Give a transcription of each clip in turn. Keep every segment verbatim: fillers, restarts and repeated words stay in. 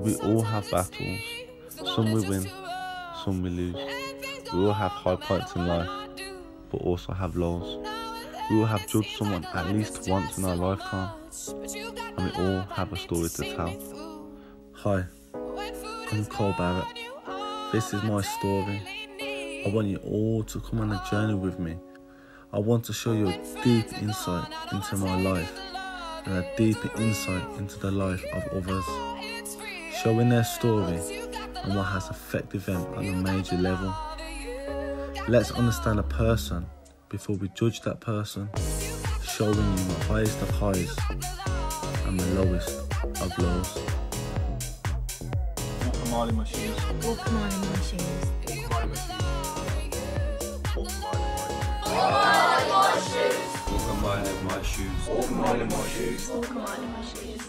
We all have battles. Some we win, some we lose. We all have high points in life, but also have lows. We all have judged someone at least once in our lifetime, and we all have a story to tell. Hi, I'm Kole Barrett. This is my story. I want you all to come on a journey with me. I want to show you a deep insight into my life and a deeper insight into the life of others, showing their story and what has affected them on a major level. Let's understand a person before we judge that person, showing you the highest of highs and the lowest of lows. Walk a mile in my shoes. Walk a mile in my shoes. Walk a mile in my shoes. Walk a mile in my shoes. Walk a mile in my shoes. Walk a mile in my shoes.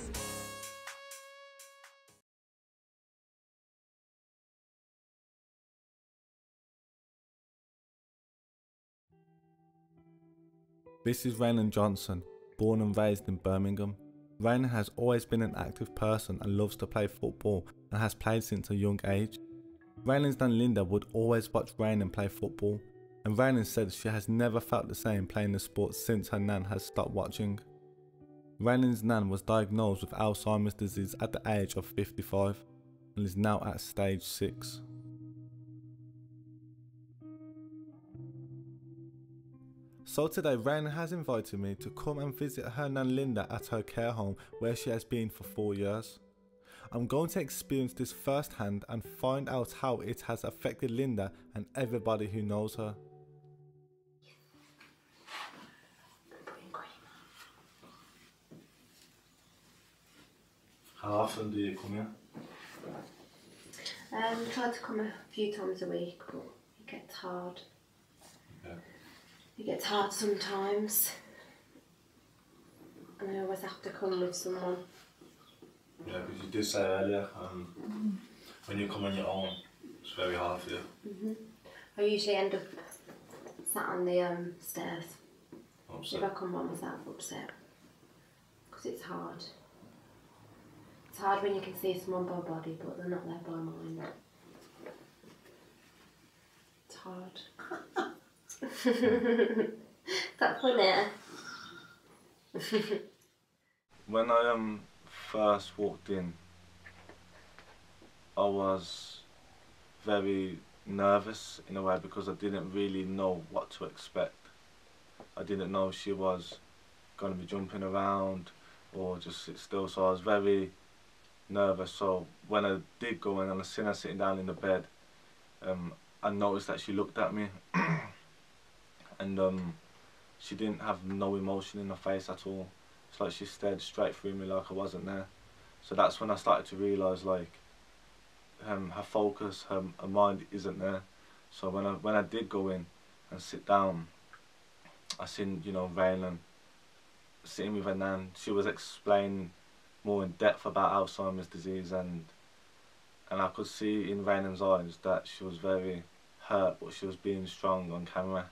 This is Rainen Johnson, born and raised in Birmingham. Rainen has always been an active person and loves to play football and has played since a young age. Rainen's nan Linda would always watch Rainen play football, and Rainen said she has never felt the same playing the sport since her nan has stopped watching. Rainen's nan was diagnosed with Alzheimer's disease at the age of fifty-five and is now at stage six. So today Rainen has invited me to come and visit her nan Linda at her care home where she has been for four years. I'm going to experience this firsthand and find out how it has affected Linda and everybody who knows her. How often do you come here? Um, I try to come a few times a week, but it gets hard. Yeah. It gets hard sometimes, and I always have to come with someone. Yeah, because you did say earlier, um, mm-hmm. when you come on your own, it's very hard for you. Mm-hmm. I usually end up sat on the um, stairs. Upset. If I come by myself, upset, because it's hard. It's hard when you can see someone by body, but they're not there by mind. It's hard. That's funny. When I um first walked in, I was very nervous in a way because I didn't really know what to expect. I didn't know she was going to be jumping around or just sit still, so I was very nervous. So when I did go in and I seen her sitting down in the bed, um, I noticed that she looked at me and um, she didn't have no emotion in her face at all. It's like she stared straight through me like I wasn't there. So that's when I started to realise like um, her focus, her, her mind isn't there. So when I when I did go in and sit down, I seen, you know, Rainen sitting with her nan. She was explaining more in depth about Alzheimer's disease, and and I could see in Rainen's eyes that she was very hurt, but she was being strong on camera.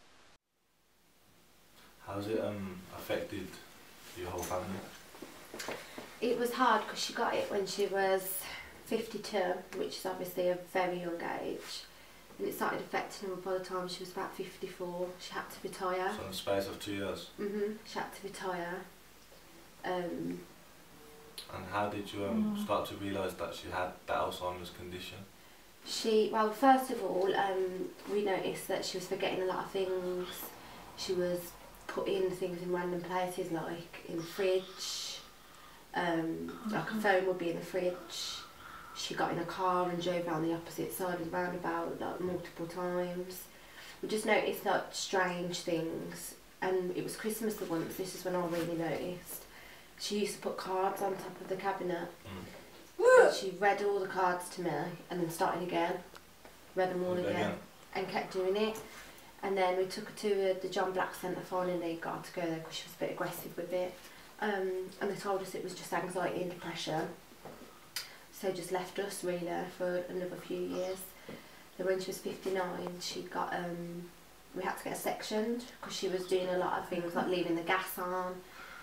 How's it um affected your whole family? It was hard because she got it when she was fifty-two, which is obviously a very young age, and it started affecting her by the time she was about fifty-four. She had to retire. So in the space of two years? Mhm. She had to retire. Um, and how did you um, mm. start to realise that she had the Alzheimer's condition? She, well, first of all, um, we noticed that she was forgetting a lot of things. She was putting things in random places, like in the fridge. Um, like a phone would be in the fridge. She got in a car and drove around the opposite side of the roundabout like multiple times. We just noticed like strange things, and it was Christmas the once. This is when I really noticed. She used to put cards on top of the cabinet. Mm. And she read all the cards to me and then started again, read them all again, again and kept doing it. And then we took her to uh, the John Black Centre finally, got her to go there because she was a bit aggressive with it. Um, and they told us it was just anxiety and depression. So just left us really for another few years. Then when she was fifty-nine, she got, um, we had to get her sectioned because she was doing a lot of things like leaving the gas on,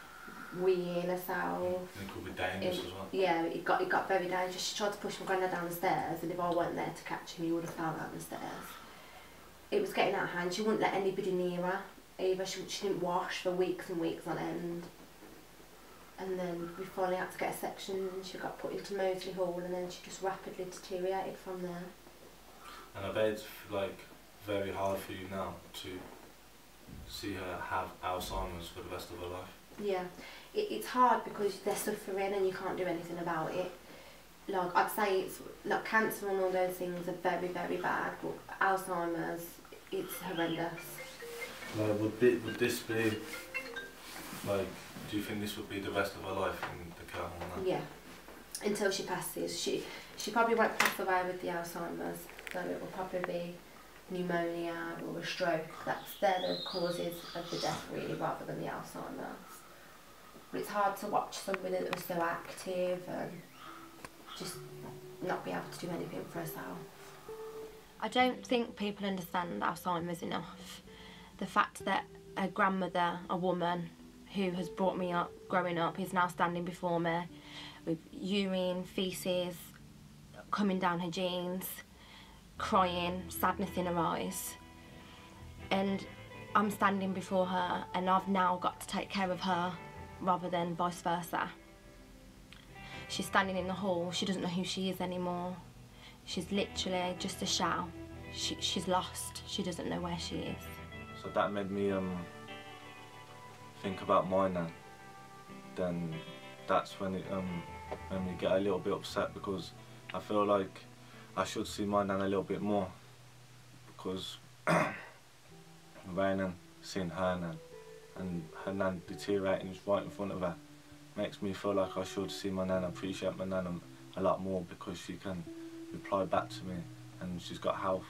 weeing herself. It could be dangerous it, as well. Yeah, it got, it got very dangerous. She tried to push my granddad down the stairs, and if I weren't there to catch him, he would have fell down the stairs. It was getting out of hand. She wouldn't let anybody near her either. She, she didn't wash for weeks and weeks on end. And then we finally had to get a section, and she got put into Moseley Hall, and then she just rapidly deteriorated from there. And I bet it's like very hard for you now to see her have Alzheimer's for the rest of her life. Yeah, it, it's hard because they're suffering and you can't do anything about it. Like, I'd say it's like cancer and all those things are very, very bad, but Alzheimer's, it's horrendous. Like, would, this, would this be, like, do you think this would be the rest of her life in the care home now? Yeah, until she passes. She she probably won't pass away with the Alzheimer's, so it will probably be pneumonia or a stroke. That's they're the causes of the death really, rather than the Alzheimer's. But it's hard to watch somebody that was so active and just not be able to do anything for herself. I don't think people understand Alzheimer's enough. The fact that a grandmother, a woman who has brought me up growing up, is now standing before me with urine, faeces coming down her jeans, crying, sadness in her eyes, and I'm standing before her and I've now got to take care of her rather than vice versa. She's standing in the hall, she doesn't know who she is anymore. She's literally just a shell. She, she's lost, she doesn't know where she is. So that made me um, think about my nan. Then that's when it um, made me get a little bit upset, because I feel like I should see my nan a little bit more, because Rainen seen her nan, and her nan deteriorating right in front of her makes me feel like I should see my nan, appreciate my nan a lot more, because she can reply back to me and she's got health.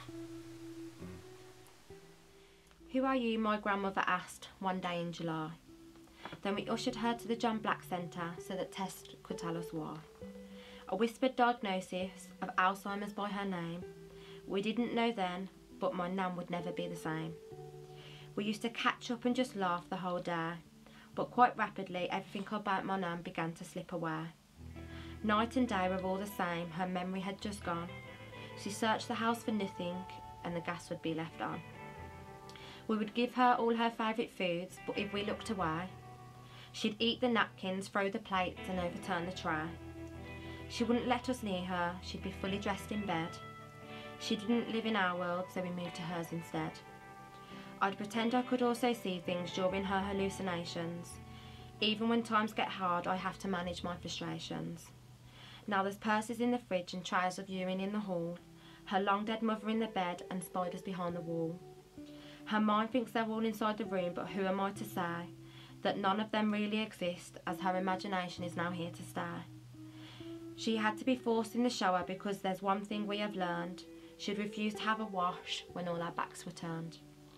Mm. Who are you, my grandmother asked one day in July. Then we ushered her to the John Black Centre so that tests could tell us why. A whispered diagnosis of Alzheimer's by her name. We didn't know then, but my nan would never be the same. We used to catch up and just laugh the whole day, but quite rapidly everything about my nan began to slip away. Night and day were all the same, her memory had just gone. She searched the house for nothing and the gas would be left on. We would give her all her favourite foods, but if we looked away, she'd eat the napkins, throw the plates and overturn the tray. She wouldn't let us near her, she'd be fully dressed in bed. She didn't live in our world, so we moved to hers instead. I'd pretend I could also see things during her hallucinations. Even when times get hard, I have to manage my frustrations. Now there's purses in the fridge and trays of urine in the hall, her long dead mother in the bed and spiders behind the wall. Her mind thinks they're all inside the room, but who am I to say that none of them really exist, as her imagination is now here to stay. She had to be forced in the shower because there's one thing we have learned. She'd refuse to have a wash when all our backs were turned.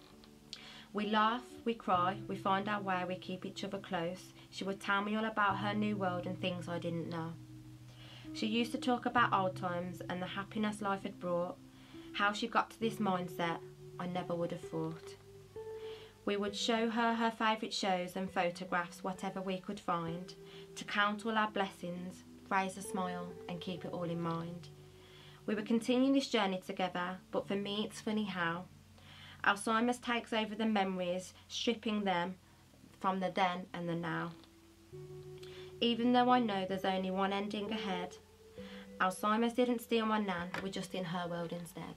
We laugh, we cry, we find our way, we keep each other close. She would tell me all about her new world and things I didn't know. She used to talk about old times and the happiness life had brought. How she got to this mindset, I never would have thought. We would show her her favourite shows and photographs, whatever we could find, to count all our blessings, raise a smile and keep it all in mind. We would continue this journey together, but for me it's funny how Alzheimer's takes over the memories, stripping them from the then and the now. Even though I know there's only one ending ahead, Alzheimer's didn't steal my nan, we're just in her world instead.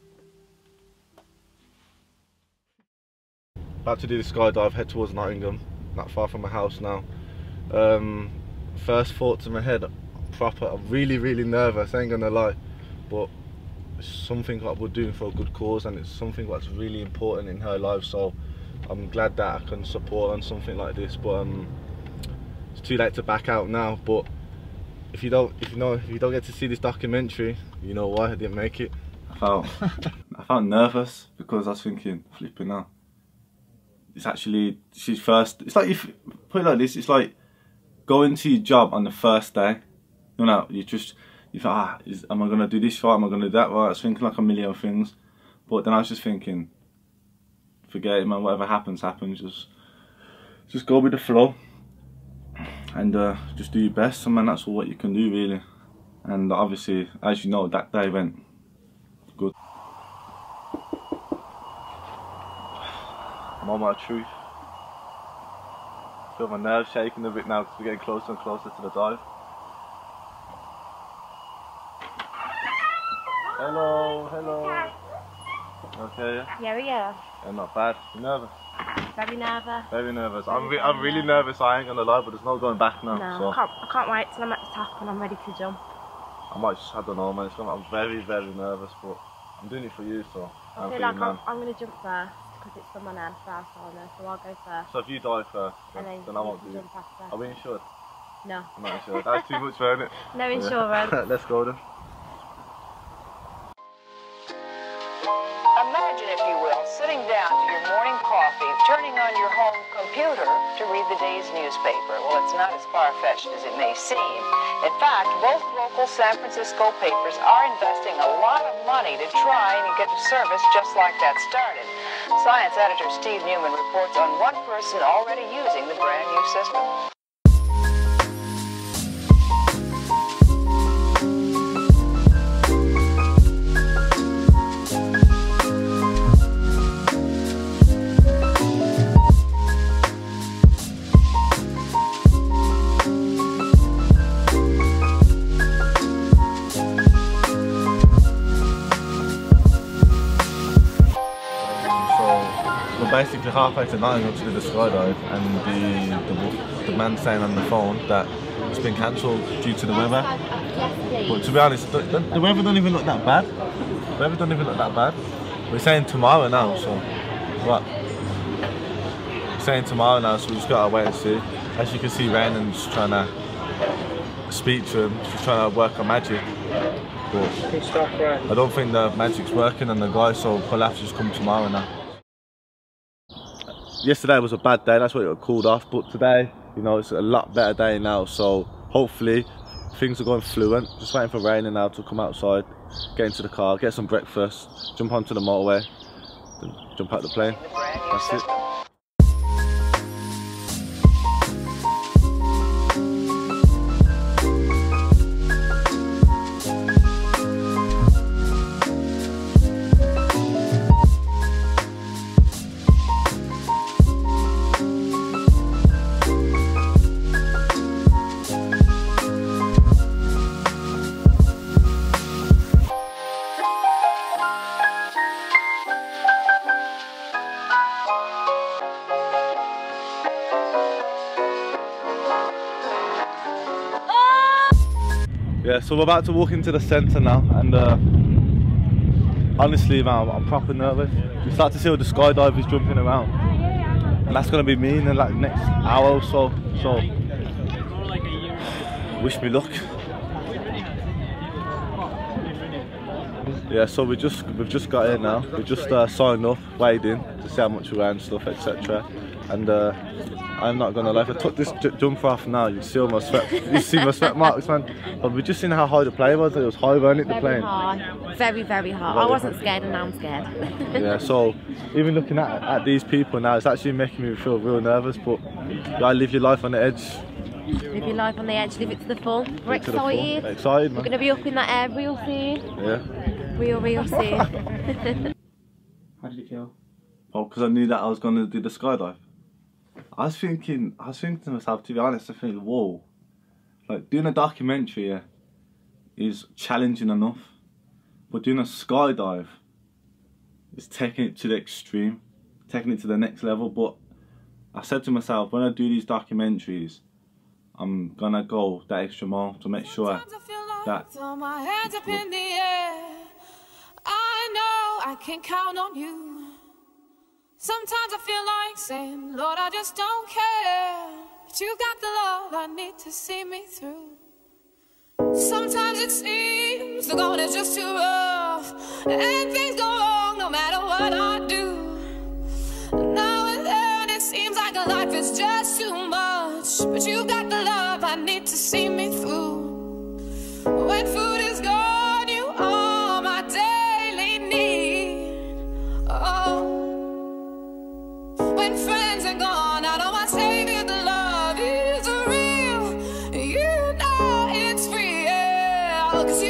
About to do the skydive, head towards Nottingham, not far from my house now. Um, first thoughts in my head, proper, I'm really, really nervous, I ain't gonna lie, but it's something that we're doing for a good cause and it's something that's really important in her life, so I'm glad that I can support on something like this, but um, it's too late to back out now. But if you don't, if you know, if you don't get to see this documentary, you know why I didn't make it. I felt, I felt nervous because I was thinking, flipping out. It's actually, she's first, it's like, if put it like this, it's like going to your job on the first day. You know, you just, you thought, ah, is, am I going to do this right, am I going to do that right? I was thinking like a million things. But then I was just thinking, forget it man, whatever happens, happens, just, just go with the flow. and uh, just do your best. I mean, that's all what you can do really. And obviously, as you know, that day went good. Moment of truth. Feel my nerves shaking a bit now because we're getting closer and closer to the dive. Hello, hello. Okay, yeah? Yeah, we are. Yeah, not bad. You nervous? Very nervous. Very nervous. I'm, re I'm really nervous, I ain't gonna lie, but there's no going back now. No, so. I, can't, I can't wait till I'm at the top and I'm ready to jump. I might just, I don't know, man. It's gonna, I'm very, very nervous, but I'm doing it for you, so. I feel like I'm, I'm gonna jump first because it's someone else for Alzheimer, so I'll go first. So if you die first, then, then, then I won't do it. Jump after. Are we insured? No. I'm not insured. That's too much for it. No insurance. Yeah. Let's go then. Imagine, if you will, sitting down to your morning coffee, turning on your home computer to read the day's newspaper. Well, it's not as far-fetched as it may seem. In fact, both local San Francisco papers are investing a lot of money to try and get a service just like that started. Science editor Steve Newman reports on one person already using the brand new system. Basically halfway to Nottingham to do the skydive, and the, the the man saying on the phone that it's been cancelled due to the weather. But to be honest, the, the, the weather don't even look that bad. The weather don't even look that bad. We're saying tomorrow now, so what? We're saying tomorrow now, so we just gotta wait and see. As you can see, Rainen's trying to speak to him. She's trying to work on magic. But I don't think the magic's working on the guy, so we'll have to just come tomorrow now. Yesterday was a bad day, that's why it got called off, but today, you know, it's a lot better day now, so hopefully things are going fluent. Just waiting for Rainen now to come outside, get into the car, get some breakfast, jump onto the motorway, then jump out the plane. That's it. Yeah, so we're about to walk into the centre now, and uh, honestly, man, I'm, I'm proper nervous. You start to see all the skydivers jumping around, and that's gonna be me in the like next hour or so. So, wish me luck. Yeah, so we just we've just got in now. We just uh, signed up, weighed in to see how much we weigh and stuff, et cetera. And uh, I'm not gonna lie, if I took this jumper off now, you'd see all my sweat. You see my sweat marks, man. But we just seen how high the plane was. It was high, wasn't it? The plane. Very high, very very high. Very I wasn't high. scared, and now I'm scared. Yeah. So even looking at at these people now, it's actually making me feel real nervous. But you gotta live your life on the edge. Live your life on the edge. Live it to the full. We're live excited. Full. Excited, man. We're gonna be up in that air real soon. Yeah. Real, real soon. How did it feel? Oh, because I knew that I was gonna do the skydive. I was thinking, I was thinking to myself, to be honest, I think, whoa, like doing a documentary yeah, is challenging enough, but doing a skydive is taking it to the extreme, taking it to the next level. But I said to myself, when I do these documentaries, I'm gonna go that extra mile to make sure that. Throw my hands up in the air. I know I can count on you. Sometimes I feel like saying, Lord, I just don't care. But you've got the love I need to see me through. Sometimes it seems the going is just too rough, and things go wrong no matter what I do. Now and then it seems like life is just too much, but you've got the love I need to see me through. When food is gone, you are my daily need. Oh. When friends are gone, I know my Savior, the love is real.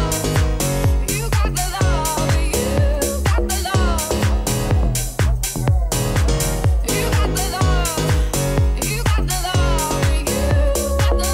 love. You got the love. You got the love. You got the love. You got the love. You got the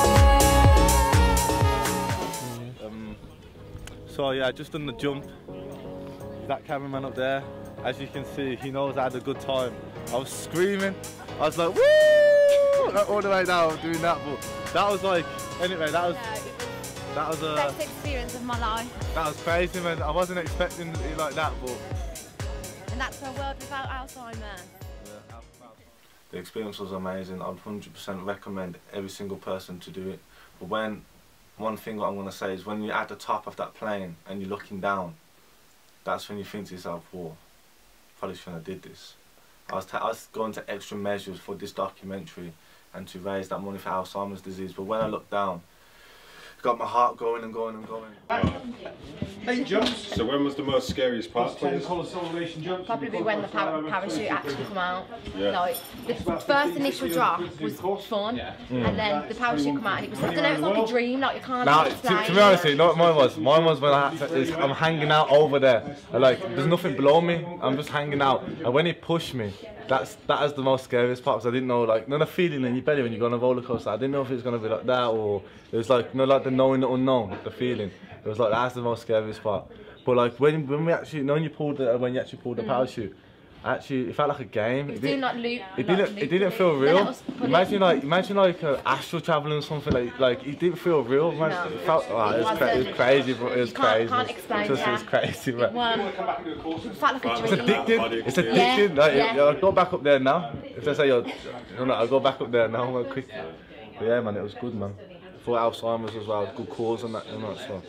love. Um, so yeah, I just done the jump. That cameraman up there, as you can see, he knows I had a good time. I was screaming. I was like, woo! Like, all the way down doing that, but that was like, anyway, that was, Yeah, it was that was the a, best experience of my life. that was crazy, man. I wasn't expecting it like that, but. And that's a world without Alzheimer. The experience was amazing. I'd one hundred percent recommend every single person to do it. But when, one thing what I'm going to say is when you're at the top of that plane and you're looking down, that's when you think to yourself, whoa, probably shouldn't have did this. I was, I was going to extra measures for this documentary and to raise that money for Alzheimer's disease, but when I looked down, it got my heart going and going and going. Eight jumps. So when was the most scariest part, please? Probably be when the par parachute actually come out. Yeah. Like, the first initial drop was fun, mm. and then the parachute come out and it was, I don't know, it was like a dream, like you can't Now, explain. to, to be honest, you know what mine was? Mine was when I had to, is I'm hanging out over there. And like, there's nothing below me, I'm just hanging out. And when he pushed me, that's that is the most scariest part, because I didn't know, like, you know the feeling in your belly when you go on a roller coaster. I didn't know if it was going to be like that, or it was like, you know, like the knowing the unknown, the feeling. It was like, that's the most scariest part. But like, when when we actually, you know, when you pulled the, when you actually pulled the mm. parachute, actually, it felt like a game. It was it doing like loop. It didn't. Like, it didn't feel real. Imagine like, imagine like uh, astral traveling or something. Like, like it didn't feel real. Man. No. It felt. Oh, it, was cra it was crazy, bro. It was you can't, crazy. Can't explain it was, that. It was crazy, bro. It, was, it felt like a It's dream. addicting. It's addicting. Yeah. Like, Yeah. I'll go back up there now. If they say you're, you know, I'll go back up there now. Real quick. But yeah, man, it was good, man. For Alzheimer's as well, good cause and that, and that stuff.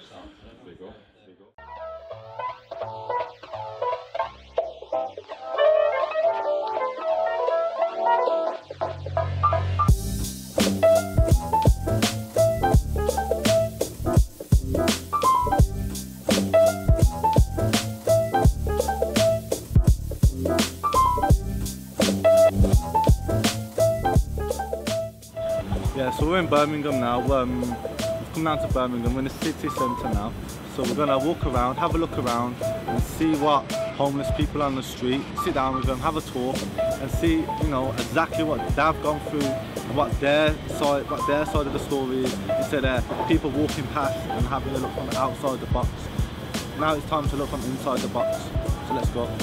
Yeah, so we're in Birmingham now. Um, we've come down to Birmingham. We're in the city centre now. So we're gonna walk around, have a look around, and see what homeless people on the street. Sit down with them, have a talk, and see, you know, exactly what they've gone through, and what their side, what their side of the story is. Instead of people walking past and having a look from outside the box. Now it's time to look from inside the box. So let's go.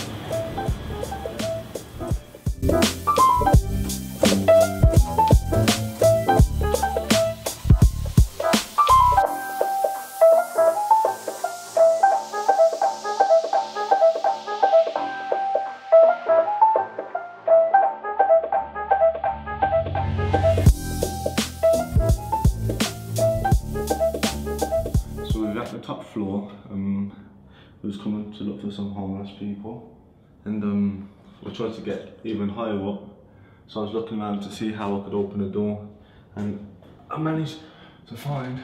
Top floor, um, we was coming to look look for some homeless people, and um, I tried to get even higher up. So I was looking around to see how I could open the door, and I managed to find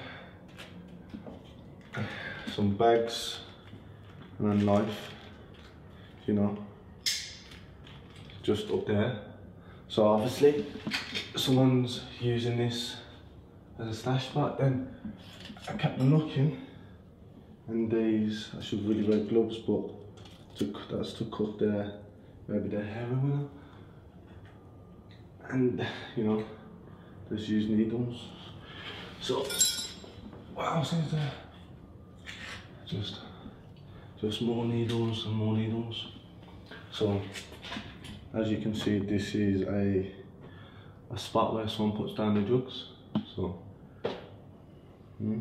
some bags and a knife, you know, just up there. So obviously someone's using this as a stash spot. Then I kept on looking, and these, I should really wear gloves, but to, that's to cut their, maybe their heroin. And you know, just use needles. So what else is there? Just, just more needles and more needles. So as you can see, this is a a spot where someone puts down the drugs. So. Hmm.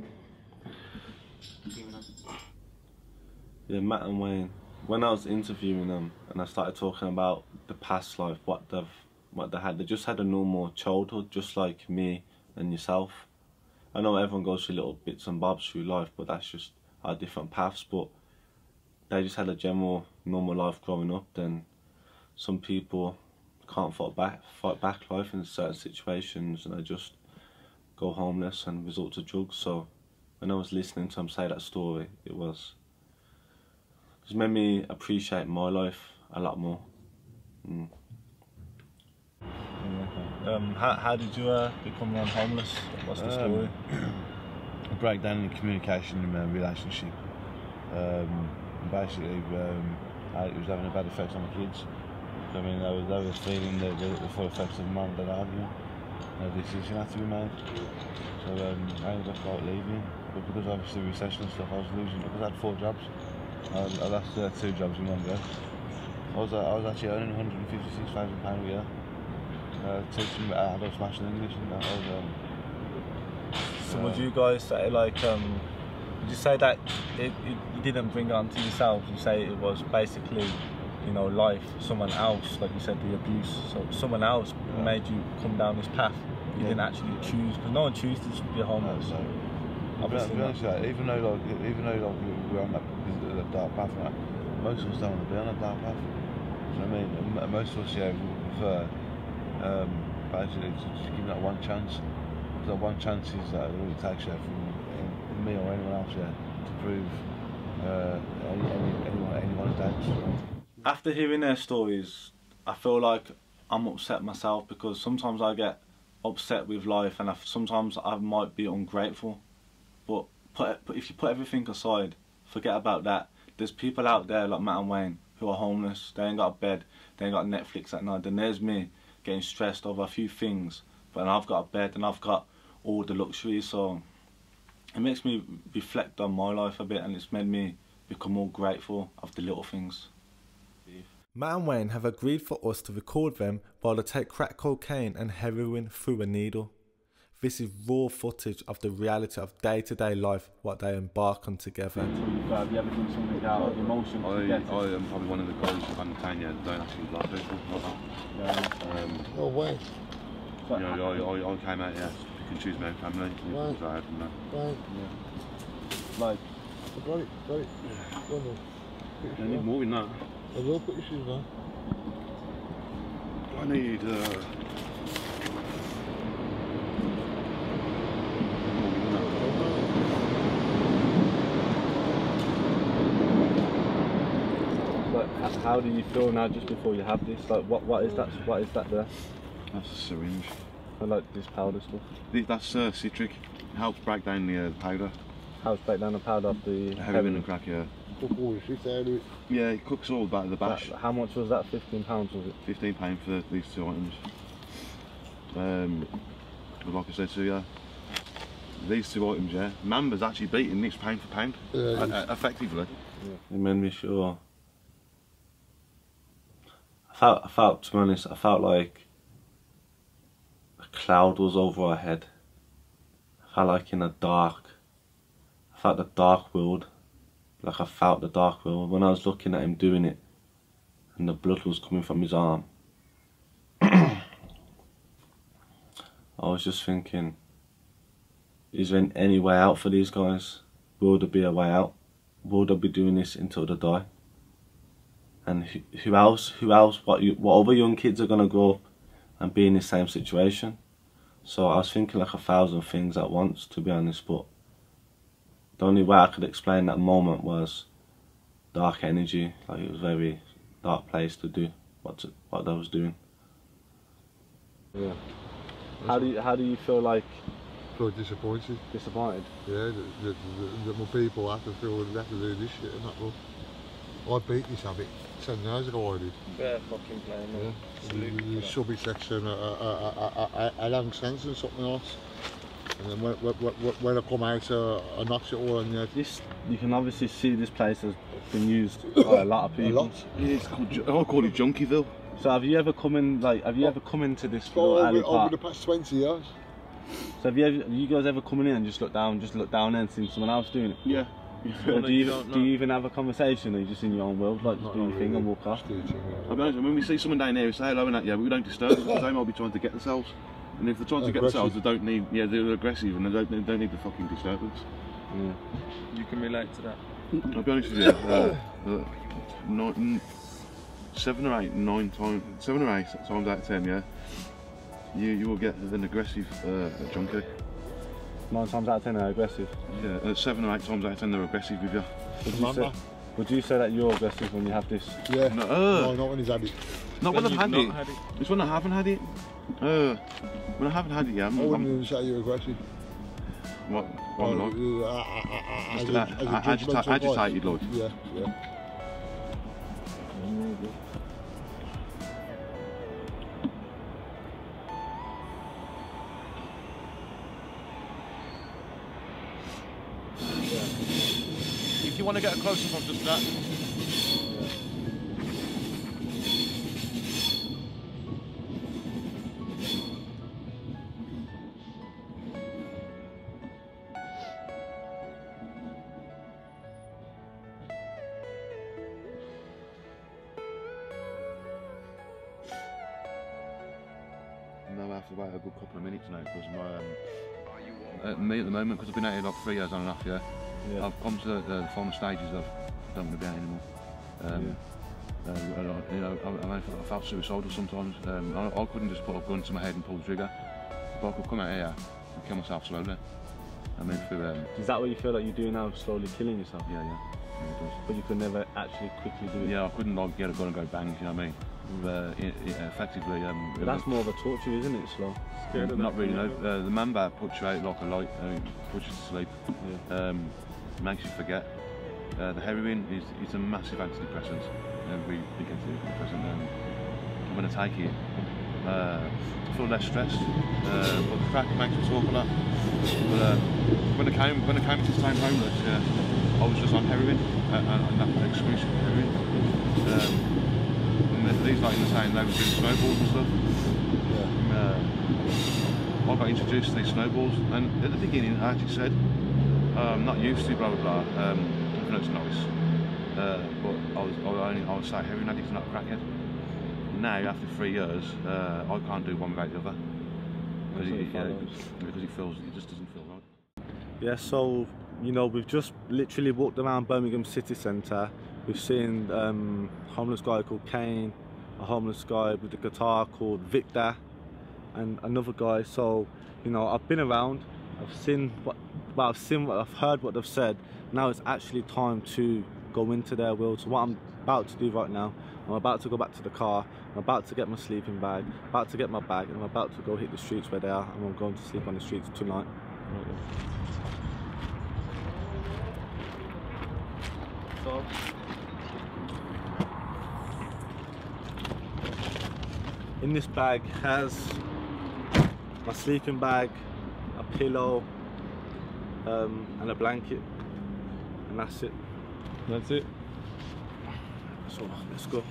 Yeah, Matt and Wayne. When I was interviewing them and I started talking about the past life, what they've, what they had, they just had a normal childhood, just like me and yourself. I know everyone goes through little bits and bobs through life, but that's just our different paths. But they just had a general normal life growing up. Then some people can't fight back, fight back life in certain situations, and they just go homeless and resort to drugs. So when I was listening to them say that story, it was just made me appreciate my life a lot more. Mm. Um, how, how did you uh, become um, homeless? What's the story? Um, a breakdown in communication in my relationship. Um, basically, um, I was having a bad effect on the kids. So, I mean, I was, I was feeling the, the, the full effects of mum and dad arguing. A decision had to be made. So um, I ended up like leaving, but because obviously the recession and stuff, I was losing, because I had four jobs. I, I lost uh, two jobs in one go. I was, uh, I was actually earning one hundred fifty-six thousand pounds a year. Uh, teaching adult smashing English, and that was, um, So uh, would you guys say, like, um, would you say that it, it, you didn't bring it onto yourself? You say it was basically, you know, life, someone else, like you said, the abuse, so someone else yeah. made you come down this path. You yeah. didn't actually choose, because no one chooses to be homeless. No, so, I'll be honest with that, even though like, even though like, we're on that, that dark path, right, most of us don't want to be on a dark path. You know what I mean? And most of us, yeah, would prefer um, basically to just give that one chance. Because that one chance is that all it takes, yeah, from, from me or anyone else, yeah, to prove uh, any, any, anyone, anyone's doubts. After hearing their stories, I feel like I'm upset myself, because sometimes I get upset with life, and I, sometimes I might be ungrateful. But, put, but if you put everything aside, forget about that. There's people out there like Matt and Wayne who are homeless. They ain't got a bed, they ain't got Netflix at night. Then there's me getting stressed over a few things, but I've got a bed and I've got all the luxuries. So it makes me reflect on my life a bit, and it's made me become more grateful of the little things. Matt and Wayne have agreed for us to record them while they take crack cocaine and heroin through a needle. This is raw footage of the reality of day-to-day life, what they embark on together. Have you ever done something out of emotion? I, I am probably one of the guys on the town, yeah, that don't actually love people like that. Yeah. Um, no way. You know, I, I, I came out, yeah, pick and choose my own family. Right. So I had them, no. Right. Yeah. Like, got it, got it. Go on, I need more than that. I will put your shoes on. I need, uh... like, how do you feel now just before you have this? Like, what, what is that, what is that there? That's a syringe. I like this powder stuff. That's uh, citric. It helps break down the uh, powder. Helps break down the powder of the heroin, heroin and crack, yeah. Cook all the shit out of it. Yeah, it cooks all back of the bash. That, how much was that? fifteen pounds was it? fifteen pounds for these two items. Um, but like I said to you, these two items, yeah, Mamba's actually beating this pound for pound, yeah, uh, effectively. Yeah. It made me sure. I felt, I felt, to be honest, I felt like a cloud was over our head. I felt like in a dark, I felt the dark world. Like I felt the dark world when I was looking at him doing it, and the blood was coming from his arm. I was just thinking, is there any way out for these guys? Will there be a way out? Will they be doing this until they die? And who, who else? Who else? What you, what other young kids are gonna grow up and be in the same situation? So I was thinking like a thousand things at once, to be honest. But the only way I could explain that moment was dark energy. Like it was a very dark place to do what to, what I was doing. Yeah. How do you how do you feel like? Feel disappointed. Disappointed. Yeah, that, that, that my people have to feel they have to do this shit and that. Well, I beat this habit ten years ago. I did. Yeah, fucking playing. Yeah. The subby section, I I long sense and something else. And then when, when, when I come out, uh, I knocked it all on the head. This, you can obviously see this place has been used by a lot of people. A lot. Yeah, it's called, I call it Junkieville. So have you ever come in, like, have you ever come into this Oh, little alley over, park? over the past twenty years. So have you, ever, have you guys ever come in and just look down, just look down there and see someone else doing it? Yeah. Or do you, do you even have a conversation, or are you just in your own world, like just do your thing and walk off? I'll be honest, when we see someone down here, we say hello and that, yeah, but we don't disturb them because they might be trying to get themselves. And if they're trying to get themselves, they don't need, yeah, they're aggressive and they don't, they don't need the fucking disturbance. Yeah. You can relate to that. I'll be honest with you, uh, uh, nine, seven or eight, nine times, seven or eight times out of ten, yeah, you you will get an aggressive uh, junkie. Nine times out of ten they're aggressive? Yeah, uh, seven or eight times out of ten they're aggressive with you. Would you, say, would you say that you're aggressive when you have this? Yeah, no, uh, no not when he's had it. Not when, when I've had it. had it. It's when I haven't had it. Uh, when I haven't had it, yeah. I'm, I wouldn't I'm, even say you're aggressive. What? What am I like? You, uh, uh, uh, Just as a, that, as a agita judgmental agitated, guy. like. Yeah, yeah. If you want to get a close-up of just that. No, I have to wait a good couple of minutes now because my um, uh, me at the moment, because I've been out here like three years on and off, yeah. yeah. I've come to the, the final stages of I don't want to be out anymore. Um, yeah. uh, you know, I, I felt suicidal sometimes. Um, I, I couldn't just put a gun to my head and pull the trigger. But I could come out here and kill myself slowly. I mean, through. Um, Is that what you feel like you're doing now, slowly killing yourself? Yeah, yeah. yeah it does. But you could never actually quickly do it. Yeah, I couldn't like get a gun and go bang. You know what I mean? Uh, it, it effectively. Um, but that's more of a torture, isn't it? Slow. Yeah, not really. No. Uh, the man bar puts you out like a light, uh, puts you to sleep. Yeah. Um, makes you forget. Uh, the heroin is it's a massive antidepressant. Every big antidepressant. Um, I'm going to take it. Uh, I feel less stressed. Uh, but the crack makes me talk a lot. But uh, when I came when I came to staying homeless, yeah, I was just on heroin uh, and that exclusive heroin. Um, These like in the same, they were doing snowballs and stuff. Yeah. Uh, I got introduced to these snowballs, and at the beginning I actually said, oh, I'm not used to blah blah blah. Um, even though it's nice, uh, but I was I only I was say heroin addict, not a crackhead. Now after three years, uh, I can't do one without the other because it, yeah, because it feels it just doesn't feel right. Yeah. So you know we've just literally walked around Birmingham city centre. We've seen um, a homeless guy called Kane, a homeless guy with a guitar called Victor, and another guy. So, you know, I've been around, I've seen what, well, I've seen what I've heard, what they've said. Now it's actually time to go into their world. So what I'm about to do right now, I'm about to go back to the car. I'm about to get my sleeping bag, about to get my bag, and I'm about to go hit the streets where they are, and I'm going to sleep on the streets tonight. So. In this bag has my sleeping bag, a pillow, um, and a blanket, and that's it. That's it. So let's go.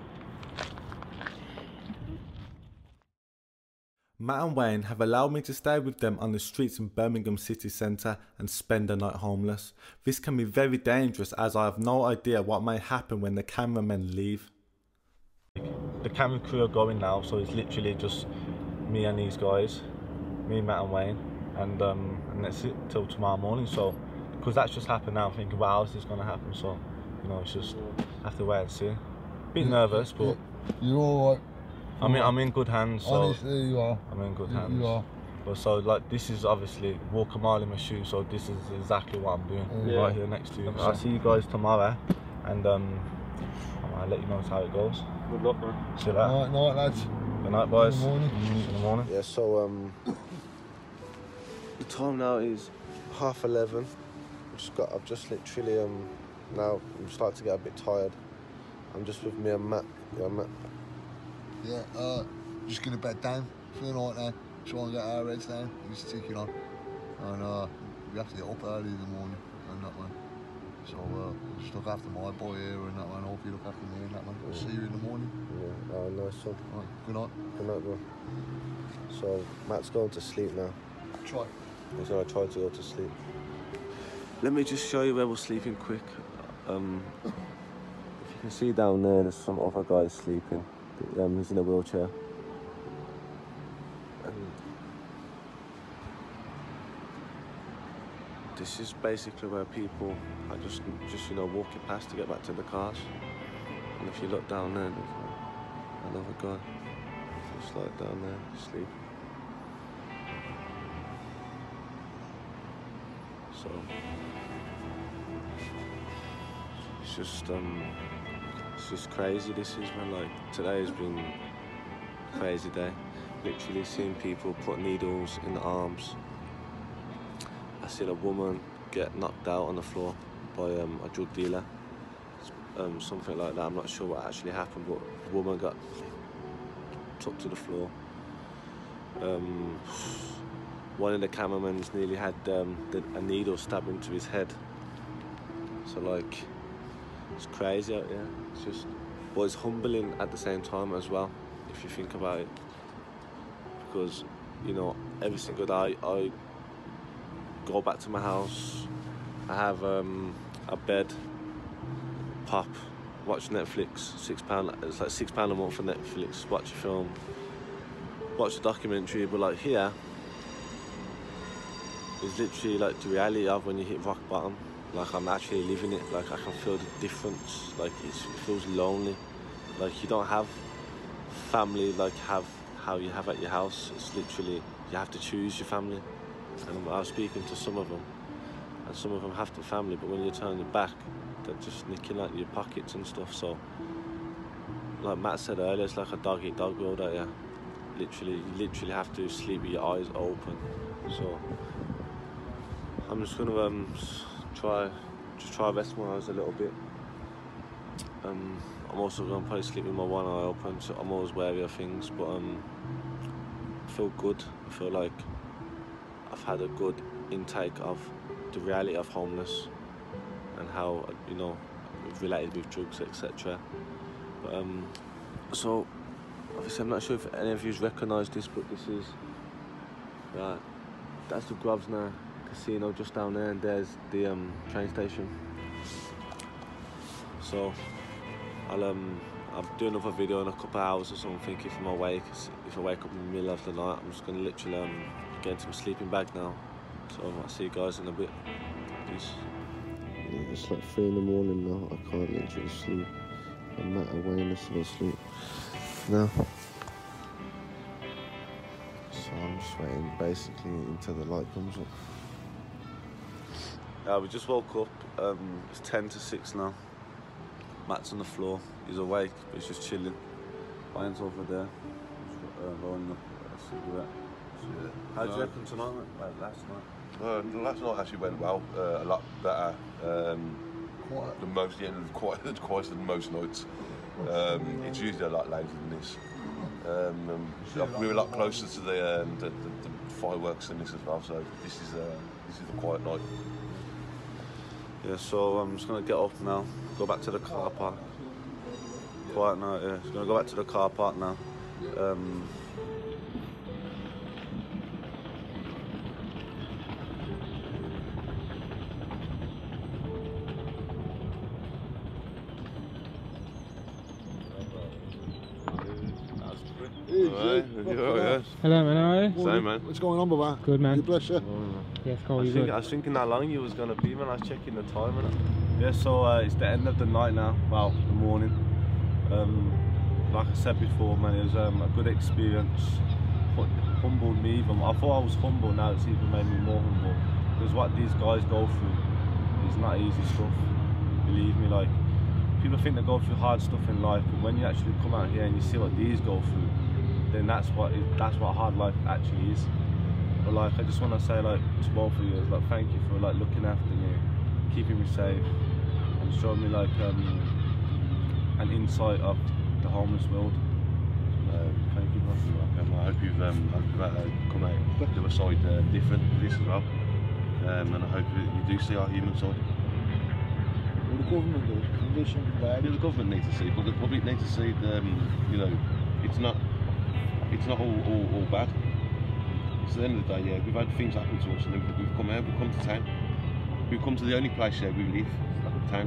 Matt and Wayne have allowed me to stay with them on the streets in Birmingham city centre and spend the night homeless. This can be very dangerous as I have no idea what may happen when the cameramen leave. The camera crew are going now, so it's literally just me and these guys, me, Matt and Wayne, and um, and that's it till tomorrow morning. So, because that's just happened now, I'm thinking, well, how is this going to happen? So, you know, it's just have to wait and see. bit nervous, but you're alright. I'm in, I'm in good hands. So Honestly, you are. I'm in good You- hands. You are. But so like this is obviously walk a mile in my shoes, so this is exactly what I'm doing Yeah. right here next to you. I'll see you guys tomorrow, and um, I'll let you know how it goes. Good luck, man. See you later. Night, night, lads. Good night, boys. In the morning. In the morning. Yeah. So um, the time now is half eleven. I've just got. I've just literally um, now I'm starting to get a bit tired. I'm just with me and Matt. Yeah, Matt. Yeah, uh, just gonna bed down for the night now. Try and get our heads down. He's ticking on. And uh, we have to get up early in the morning and that one. So uh, just look after my boy here and that one. Hope you look after me and that one. Yeah. See you in the morning. Yeah. Oh, nice one. Right, good night. Good night, bro. So Matt's going to sleep now. Try. He's gonna try to go to sleep. Let me just show you where we're sleeping quick. Um, if you can see down there, there's some other guys sleeping. Um, he's in a wheelchair. And this is basically where people are just, just you know, walking past to get back to the cars. And if you look down there, there's another guy. Just like down there, asleep. So it's just um, it's just crazy. This is when like today has been a crazy day. Literally seeing people put needles in the arms. I seen a woman get knocked out on the floor by um, a drug dealer. Um, something like that. I'm not sure what actually happened, but the woman got took to the floor. Um, one of the cameramen's nearly had um, the, a needle stabbed into his head. So like, it's crazy out there. It's just, but it's humbling at the same time as well, if you think about it. Because, you know, every single day I go back to my house, I have um, a bed, pop, watch Netflix, six pound, it's like six pound a month for Netflix, watch a film, watch a documentary, but like here, it's literally like the reality of when you hit rock bottom. Like I'm actually living it, like I can feel the difference, like it's, it feels lonely. Like you don't have family like have how you have at your house. It's literally, you have to choose your family. And I was speaking to some of them, and some of them have the family, but when you turn your back, they're just nicking at your pockets and stuff. So, like Matt said earlier, it's like a dog eat dog world out here. Literally, you literally have to sleep with your eyes open. So, I'm just gonna um, try, just try rest my eyes a little bit. Um, I'm also gonna probably sleep with my one eye open, so I'm always wary of things. But um, I feel good. I feel like I've had a good intake of the reality of homeless and how, you know, related with drugs, et cetera. But um, so obviously I'm not sure if any of you recognise this, but this is right. That's the Grosvenor Casino just down there, and there's the um, train station. So I'll um, I'll do another video in a couple of hours or something if I'm awake. If I wake up in the middle of the night, I'm just gonna literally um, get into my sleeping bag now. So I'll see you guys in a bit. Peace. Yeah, it's like three in the morning now. I can't literally sleep. I'm Matt and Rainen still asleep now. So I'm just waiting basically until the light comes up. Uh, we just woke up. Um, it's ten to six now. Matt's on the floor. He's awake, but he's just chilling. Ryan's over there. He's uh, rolling up a cigarette. Yeah. How did you No. reckon tonight went? Like last night? Uh, last night actually went well, uh, a lot better. Um, Quiet. than most, yeah, quite quieter than most nights. Um, it's usually a lot later than this. Um, um, we were a lot closer to the, um, the, the, the fireworks than this as well. So this is uh, this is a quiet night. Yeah, so I'm just gonna get up now, go back to the car park. Quiet night, yeah. Just gonna go back to the car park now. Um, Alright, yeah. Hello, man. How are you? Same, man. What's going on, brother? Good, man. You bless you. Yes, I, Cole, was you thinking, good? I was thinking how long you was gonna be when I was checking the time. And yeah, so uh, it's the end of the night now. Well, the morning. Um, like I said before, man, it was um, a good experience. But humbled me even. I thought I was humble, now it's even made me more humble. Because what these guys go through is not easy stuff. Believe me, like, people think they go through hard stuff in life, but when you actually come out here and you see what these go through, then that's what it, that's what hard life actually is. But like, I just want to say, like, to both of you, like, thank you for like looking after me, keeping me safe, and showing me like um, an insight of the homeless world. Uh, thank you, bro. Um, I hope you've um, hope you've uh, come out the other side uh, different with this as well, um, and I hope that you do see our human side. Well, the government does. They do something bad. Yeah, the government needs to see, but the public needs to see. The, um, you know, it's not it's not all, all, all bad. It's at the end of the day, yeah, we've had things happen to us, and then we've come out, we've come to town. We've come to the only place where we live, town.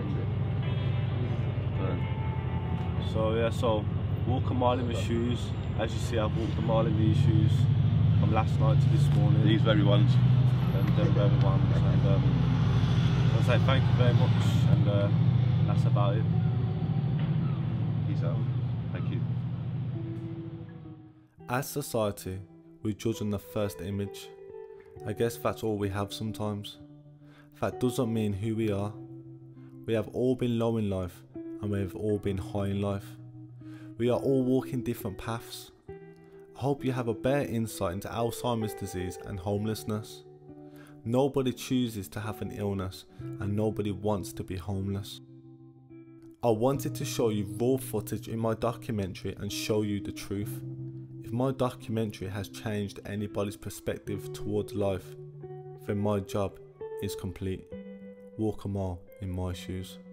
Um, so yeah, so walk a mile in my shoes. As you see, I've walked a mile in these shoes from last night to this morning. These very ones. Them, them very ones. And um, so I say thank you very much, and uh, that's about it. Peace out. Thank you. As society, we judge on the first image. I guess that's all we have sometimes. That doesn't mean who we are. We have all been low in life, and we have all been high in life. We are all walking different paths. I hope you have a better insight into Alzheimer's disease and homelessness. Nobody chooses to have an illness, and nobody wants to be homeless. I wanted to show you raw footage in my documentary and show you the truth. If my documentary has changed anybody's perspective towards life, then my job is complete. Walk a mile in my shoes.